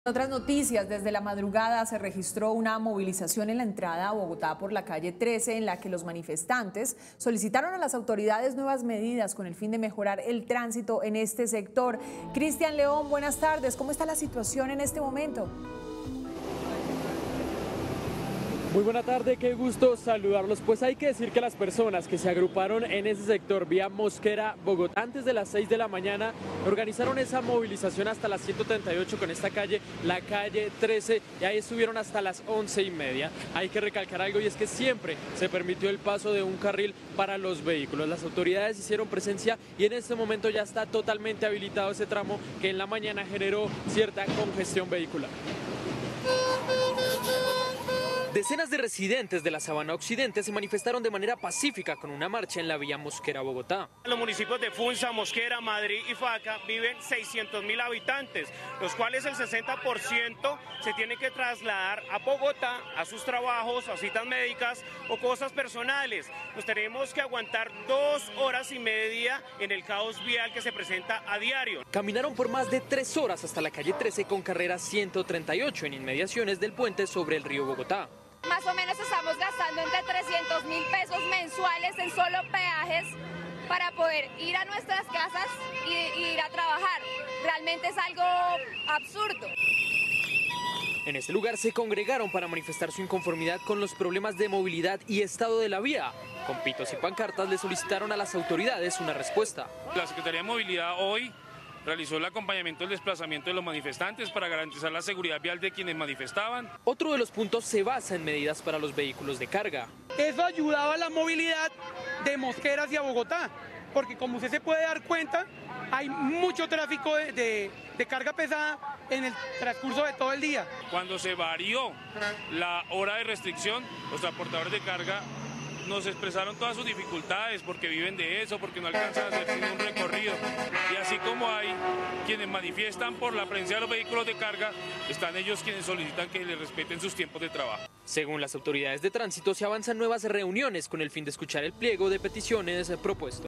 Otras noticias, desde la madrugada se registró una movilización en la entrada a Bogotá por la calle 13 en la que los manifestantes solicitaron a las autoridades nuevas medidas con el fin de mejorar el tránsito en este sector. Cristian León, buenas tardes. ¿Cómo está la situación en este momento? Muy buena tarde, qué gusto saludarlos. Pues hay que decir que las personas que se agruparon en ese sector vía Mosquera, Bogotá, antes de las 6 de la mañana, organizaron esa movilización hasta las 138 con esta calle, la calle 13, y ahí estuvieron hasta las 11:30. Hay que recalcar algo, y es que siempre se permitió el paso de un carril para los vehículos. Las autoridades hicieron presencia y en este momento ya está totalmente habilitado ese tramo que en la mañana generó cierta congestión vehicular. Decenas de residentes de la Sabana Occidente se manifestaron de manera pacífica con una marcha en la vía Mosquera-Bogotá. En los municipios de Funza, Mosquera, Madrid y Faca viven 600.000 habitantes, los cuales el 60% se tienen que trasladar a Bogotá a sus trabajos, a citas médicas o cosas personales. Nos tenemos que aguantar 2 horas y media en el caos vial que se presenta a diario. Caminaron por más de 3 horas hasta la calle 13 con carrera 138 en inmediaciones del puente sobre el río Bogotá. Más o menos estamos gastando entre 300.000 pesos mensuales en solo peajes para poder ir a nuestras casas y ir a trabajar. Realmente es algo absurdo. En este lugar se congregaron para manifestar su inconformidad con los problemas de movilidad y estado de la vía. Con pitos y pancartas le solicitaron a las autoridades una respuesta. La Secretaría de Movilidad hoy realizó el acompañamiento del desplazamiento de los manifestantes para garantizar la seguridad vial de quienes manifestaban. Otro de los puntos se basa en medidas para los vehículos de carga. Eso ayudaba a la movilidad de Mosquera hacia Bogotá, porque como usted se puede dar cuenta, hay mucho tráfico de carga pesada en el transcurso de todo el día. Cuando se varió la hora de restricción, los transportadores de carga nos expresaron todas sus dificultades porque viven de eso, porque no alcanzan a hacer ningún recorrido. Y así como hay quienes manifiestan por la presencia de los vehículos de carga, están ellos quienes solicitan que les respeten sus tiempos de trabajo. Según las autoridades de tránsito, se avanzan nuevas reuniones con el fin de escuchar el pliego de peticiones propuestos.